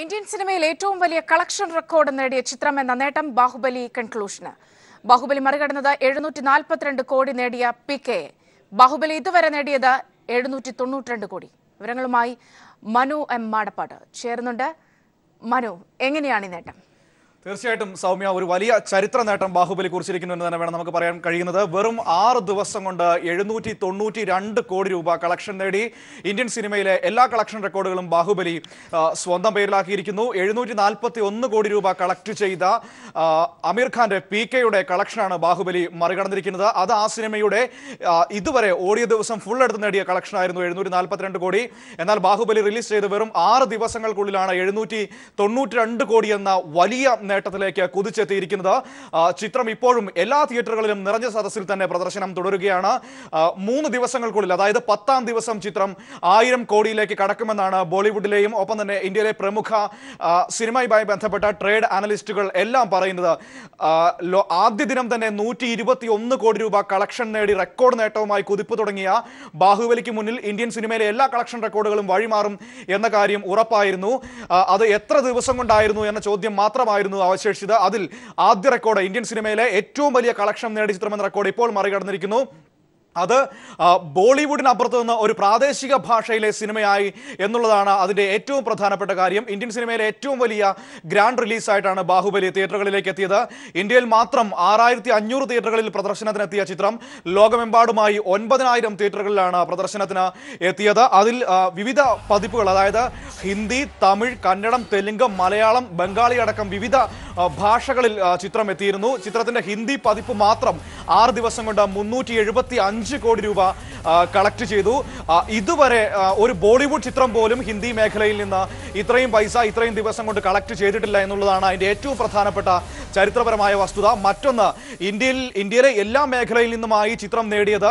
Indian സിനിമയിൽ ഏറ്റവും വലിയ കളക്ഷൻ റെക്കോർഡ് നേടിയ ചിത്രം എന്ന നേട്ടം ബാഹുബലി കൺക്ലൂഷന്. ബാഹുബലി മറികടന്നത് 742 കോടി നേടിയ PK. ബാഹുബലി ഇതുവരെ നേടിയത് 792 കോടി. വിവരങ്ങളുമായി മനു M. മാടപ്പാട് ചേരുന്നുണ്ട്. മനു, എങ്ങനെയാണ് ഈ നേട്ടം? തീർച്ചയായിട്ടും സൗമ്യ, ഒരു വലിയ ചരിത്ര നേട്ടം ബാഹുബലി കുറിച്ചിരിക്കുന്നു എന്ന് തന്നെ വേണം നമുക്ക് പറയാൻ കഴിയുന്നത്. വെറും 6 ദിവസം കൊണ്ട് 792 കോടി രൂപ കളക്ഷൻ നേടി. ഇന്ത്യൻ സിനിമയിലെ എല്ലാ കളക്ഷൻ റെക്കോർഡുകളും ബാഹുബലി സ്വന്തം പേരിലാക്കിയിരിക്കുന്നു. 741 കോടി രൂപ കളക്ട് ചെയ്ത അമീർ ഖാന്റെ PKയുടെ കളക്ഷനാണ് ബാഹുബലി മറികടന്നിരിക്കുന്നത്. അത് ആ സിനിമയുടെ ഇതുവരെ ഓടിയ ദിവസം ഫുൾ എടുത്ത് നേടിയ കളക്ഷനായിരുന്നു 742 കോടി. എന്നാൽ ബാഹുബലി റിലീസ് ചെയ്ത് വെറും 6 ദിവസങ്ങൾക്കുള്ളിലാണ് 792 കോടി എന്ന വലിയ നേട്ടത്തിലേക്ക് കുതിച്ചെത്തിയിരിക്കുന്നത്. ചിത്രം ഇപ്പോഴും എല്ലാ തിയേറ്ററുകളിലും നിറഞ്ഞ സദസ്സിൽ തന്നെ പ്രദർശനം തുടരുകയാണ്. 3 ദിവസങ്ങൾക്കുള്ളിൽ, അതായത് 10ാം ദിവസം ചിത്രം 1000 കോടിയിലേക്ക് കടക്കുമെന്നാണ് ബോളിവുഡിലെയും ഒപ്പം തന്നെ ഇന്ത്യയിലെ പ്രമുഖ സിനിമയുമായി ബന്ധപ്പെട്ട ട്രേഡ് അനലിസ്റ്റുകൾ എല്ലാം പറയുന്നത്. ആദ്യ ദിനം തന്നെ 121 കോടി രൂപ കളക്ഷൻ നേടി റെക്കോർഡ് നേട്ടവുമായി കുതിപ്പ് തുടങ്ങിയ ബാഹുബലിക്ക് മുന്നിൽ ഇന്ത്യൻ സിനിമയിലെ എല്ലാ കളക്ഷൻ റെക്കോർഡുകളും വഴിമാറും എന്ന കാര്യം ഉറപ്പായിരുന്നു. അത് എത്ര ദിവസം കൊണ്ടായിരുന്നു എന്ന ചോദ്യം മാത്രമായിരുന്നു അവശേഷിച്ചത്. അതിൽ ആദ്യ റെക്കോർഡ്, ഇന്ത്യൻ സിനിമയിലെ ഏറ്റവും വലിയ കളക്ഷൻ നേടിയ ചിത്രമെന്ന റെക്കോർഡ് ഇപ്പോൾ മറികടന്നിരിക്കുന്നു. അത് ബോളിവുഡിനപ്പുറത്ത് നിന്ന് ഒരു പ്രാദേശിക ഭാഷയിലെ സിനിമയായി എന്നുള്ളതാണ് അതിൻ്റെ ഏറ്റവും പ്രധാനപ്പെട്ട കാര്യം. ഇന്ത്യൻ സിനിമയിലെ ഏറ്റവും വലിയ ഗ്രാൻഡ് റിലീസായിട്ടാണ് ബാഹുബലി തിയേറ്ററുകളിലേക്ക് എത്തിയത്. ഇന്ത്യയിൽ മാത്രം 6500 തിയേറ്ററുകളിൽ പ്രദർശനത്തിനെത്തിയ ചിത്രം ലോകമെമ്പാടുമായി 9000 തിയേറ്ററുകളിലാണ് പ്രദർശനത്തിന് എത്തിയത്. അതിൽ വിവിധ പതിപ്പുകൾ, അതായത് ഹിന്ദി, തമിഴ്, കന്നഡം, തെലുങ്ക്, മലയാളം, ബംഗാളി അടക്കം വിവിധ ഭാഷകളിൽ ചിത്രം എത്തിയിരുന്നു. ചിത്രത്തിന്റെ ഹിന്ദി പതിപ്പ് മാത്രം 6 ദിവസം കൊണ്ട് 375 കോടി രൂപ കളക്ട് ചെയ്തു. ഇതുവരെ ഒരു ബോളിവുഡ് ചിത്രം പോലും ഹിന്ദി മേഖലയിൽ നിന്ന് ഇത്രയും പൈസ ഇത്രയും ദിവസം കൊണ്ട് കളക്ട് ചെയ്തിട്ടില്ല എന്നുള്ളതാണ് അതിന്റെ ഏറ്റവും പ്രധാനപ്പെട്ട ചരിത്രപരമായ വസ്തുത. മറ്റൊന്ന്, ഇന്ത്യയിലെ എല്ലാ മേഖലയിൽ നിന്നുമായി ചിത്രം നേടിയത്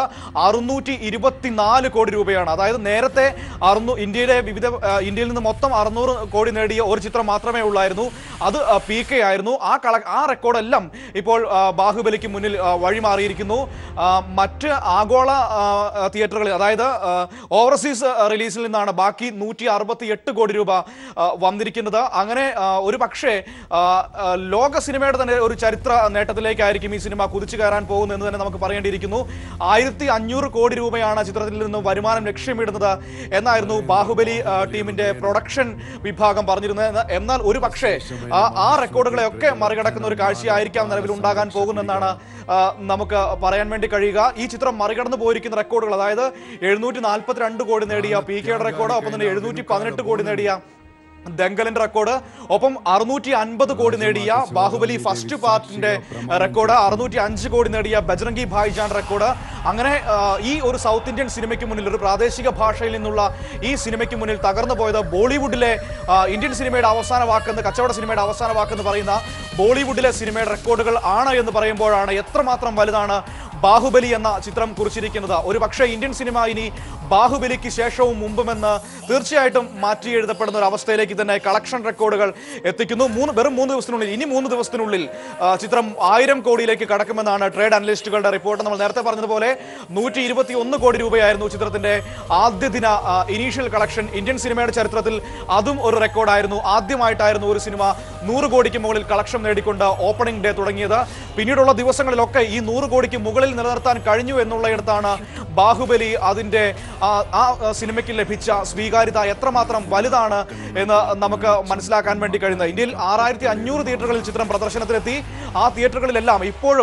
624 കോടി രൂപയാണ്. അതായത് നേരത്തെ ഇന്ത്യയിൽ നിന്ന് മൊത്തം 600 കോടി നേടിയ ഒരു ചിത്രം മാത്രമേ ഉള്ളായിരുന്നു. അത് PK ആയിരുന്നു. ആ റെക്കോർഡെല്ലാം ഇപ്പോൾ ബാഹുബലിക്ക് മുന്നിൽ വഴിമാറിയിരിക്കുന്നു. മറ്റ് ആഗോള തിയേറ്ററുകളിൽ, അതായത് ഓവർസീസ് റിലീസിൽ നിന്നാണ് ബാക്കി 168 കോടി രൂപ വന്നിരിക്കുന്നത്. അങ്ങനെ ഒരു പക്ഷേ ലോക സിനിമയുടെ തന്നെ ഒരു ചരിത്ര നേട്ടത്തിലേക്കായിരിക്കും ഈ സിനിമ കുതിച്ചു കയറാൻ പോകുന്നത് എന്ന് തന്നെ നമുക്ക് പറയേണ്ടിയിരിക്കുന്നു. 1500 കോടി രൂപയാണ് ചിത്രത്തിൽ നിന്ന് വരുമാനം ലക്ഷ്യമിടുന്നത് എന്നായിരുന്നു ബാഹുബലി ടീമിന്റെ പ്രൊഡക്ഷൻ വിഭാഗം പറഞ്ഞിരുന്നത്. എന്നാൽ ഒരു പക്ഷേ ആ റെക്കോർഡുകളെയൊക്കെ മറികടക്കുന്ന ഒരു കാഴ്ചയായിരിക്കാം നിലവിൽ ഉണ്ടാകാൻ പോകുന്നെന്നാണ് നമുക്ക് പറയാൻ വേണ്ടി കഴിയുക. ഈ ചിത്രം മറികടന്നു പോയിരിക്കുന്ന റെക്കോർഡുകൾ, അതായത് 742 കോടി നേടിയ PKയുടെ റെക്കോർഡ്, ഒപ്പം തന്നെ 718 കോടി നേടിയ ദംഗലിന്റെ റെക്കോർഡ്, ഒപ്പം 650 കോടി നേടിയ ബാഹുബലി ഫസ്റ്റ് പാർട്ടിന്റെ റെക്കോർഡ്, 605 കോടി നേടിയ ബജ്രംഗി ഭായ്ജാൻ റെക്കോർഡ്. അങ്ങനെ ഈ ഒരു സൗത്ത് ഇന്ത്യൻ സിനിമയ്ക്ക് മുന്നിൽ, ഒരു പ്രാദേശിക ഭാഷയിൽ നിന്നുള്ള ഈ സിനിമയ്ക്ക് മുന്നിൽ തകർന്നു പോയത് ബോളിവുഡിലെ ഇന്ത്യൻ സിനിമയുടെ അവസാന വാക്കെന്ന്, കച്ചവട സിനിമയുടെ അവസാന വാക്കെന്ന് പറയുന്ന ബോളിവുഡിലെ സിനിമയുടെ റെക്കോർഡുകൾ ആണ് എന്ന് പറയുമ്പോഴാണ് എത്രമാത്രം വലുതാണ് ബാഹുബലി എന്ന ചിത്രം കുറിച്ചിരിക്കുന്നത്. ഒരു പക്ഷേ ഇന്ത്യൻ സിനിമ ഇനി ബാഹുബലിക്ക് ശേഷവും മുമ്പുമെന്ന് തീർച്ചയായിട്ടും മാറ്റി എഴുതപ്പെടുന്ന ഒരു അവസ്ഥയിലേക്ക് തന്നെ കളക്ഷൻ റെക്കോർഡുകൾ എത്തിക്കുന്നു. വെറും 3 ദിവസത്തിനുള്ളിൽ, ഇനി 3 ദിവസത്തിനുള്ളിൽ ചിത്രം 1000 കോടിയിലേക്ക് കടക്കുമെന്നാണ് ട്രേഡ് അനലിസ്റ്റുകളുടെ റിപ്പോർട്ട്. നമ്മൾ നേരത്തെ പറഞ്ഞതുപോലെ 121 കോടി രൂപയായിരുന്നു ചിത്രത്തിന്റെ ആദ്യ ദിന ഇനീഷ്യൽ കളക്ഷൻ. ഇന്ത്യൻ സിനിമയുടെ ചരിത്രത്തിൽ അതും ഒരു റെക്കോർഡായിരുന്നു. ആദ്യമായിട്ടായിരുന്നു ഒരു സിനിമ 100 കോടിക്ക് മുകളിൽ കളക്ഷൻ നേടിക്കൊണ്ട് ഓപ്പണിംഗ് ഡേ തുടങ്ങിയത്. പിന്നീടുള്ള ദിവസങ്ങളിലൊക്കെ ഈ 100 കോടിക്ക് മുകളിൽ നിലനിർത്താൻ കഴിഞ്ഞു എന്നുള്ളയിടത്താണ് ബാഹുബലി അതിന്റെ ആ സിനിമയ്ക്ക് ലഭിച്ച സ്വീകാര്യത എത്രമാത്രം വലുതാണ് എന്ന് നമുക്ക് മനസ്സിലാക്കാൻ വേണ്ടി കഴിയുന്നത്. ഇന്ത്യയിൽ 6500 തിയേറ്ററുകളിൽ ചിത്രം പ്രദർശനത്തിലെത്തി. ആ തിയേറ്ററുകളിലെല്ലാം ഇപ്പോഴും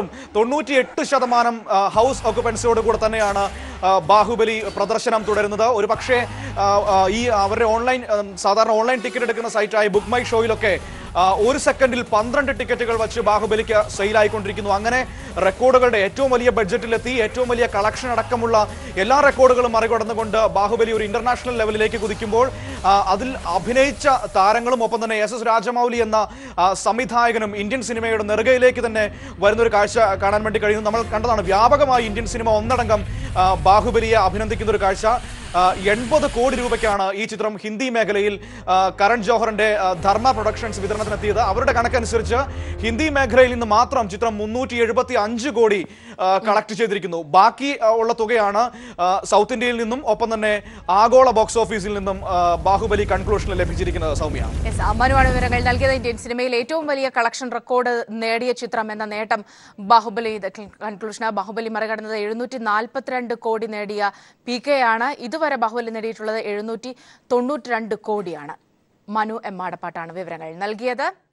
98% ഹൗസ് ഓക്യുപ്പൻസിയോട് കൂടെ തന്നെയാണ് ബാഹുബലി പ്രദർശനം തുടരുന്നത്. ഒരു പക്ഷേ ഈ അവരുടെ സാധാരണ ഓൺലൈൻ ടിക്കറ്റ് എടുക്കുന്ന സൈറ്റായ ബുക്ക് മൈ ഷോയിലൊക്കെ 1 സെക്കൻഡിൽ 12 ടിക്കറ്റുകൾ വെച്ച് ബാഹുബലിക്ക് സെയിലായിക്കൊണ്ടിരിക്കുന്നു. അങ്ങനെ റെക്കോർഡുകളുടെ ഏറ്റവും വലിയ ബഡ്ജറ്റിലെത്തി, ഏറ്റവും വലിയ കളക്ഷൻ അടക്കമുള്ള എല്ലാ റെക്കോർഡുകളും മറികടന്നുകൊണ്ട് ബാഹുബലി ഒരു ഇന്റർനാഷണൽ ലെവലിലേക്ക് കുതിക്കുമ്പോൾ അതിൽ അഭിനയിച്ച താരങ്ങളും ഒപ്പം തന്നെ SS രാജമൗലി എന്ന സംവിധായകനും ഇന്ത്യൻ സിനിമയുടെ നെറുകയിലേക്ക് തന്നെ വരുന്നൊരു കാഴ്ച കാണാൻ വേണ്ടി കഴിയുന്നു. നമ്മൾ കണ്ടതാണ് വ്യാപകമായി ഇന്ത്യൻ സിനിമ ഒന്നടങ്കം ബാഹുബലിയെ അഭിനന്ദിക്കുന്ന ഒരു കാഴ്ച. 80 കോടി രൂപയ്ക്കാണ് ഈ ചിത്രം ഹിന്ദി മേഖലയിൽ കരൺ ജോഹറിന്റെ ധർമ്മ പ്രൊഡക്ഷൻസ് വിതരണത്തിനെത്തിയത്. അവരുടെ കണക്കനുസരിച്ച് ഹിന്ദി മേഖലയിൽ നിന്ന് മാത്രം ചിത്രം 375 കോടി കളക്ട് ചെയ്തിരിക്കുന്നു. ബാക്കി ഉള്ള തുകയാണ് സൗത്ത് ഇന്ത്യയിൽ നിന്നും ഒപ്പം തന്നെ ആഗോള ബോക്സ് ഓഫീസിൽ നിന്നും ബാഹുബലി കൺക്ലൂഷനിൽ ലഭിച്ചിരിക്കുന്നത്. സൗമ്യ, അമ്മാനുവാണ് വിവരങ്ങൾ നൽകിയത്. ഇന്ത്യൻ സിനിമയിൽ ഏറ്റവും വലിയ കളക്ഷൻ റെക്കോർഡ് നേടിയ ചിത്രം എന്ന നേട്ടം ബാഹുബലി കൺക്ലൂഷന്. ബാഹുബലി മറികടന്നത് 742 കോടി നേടിയ PK ആണ്. ഇതുവരെ ബാഹുബലി നേടിയിട്ടുള്ളത് 792 കോടിയാണ്. മനു എം മാടപ്പാട്ടാണ് വിവരങ്ങൾ നൽകിയത്.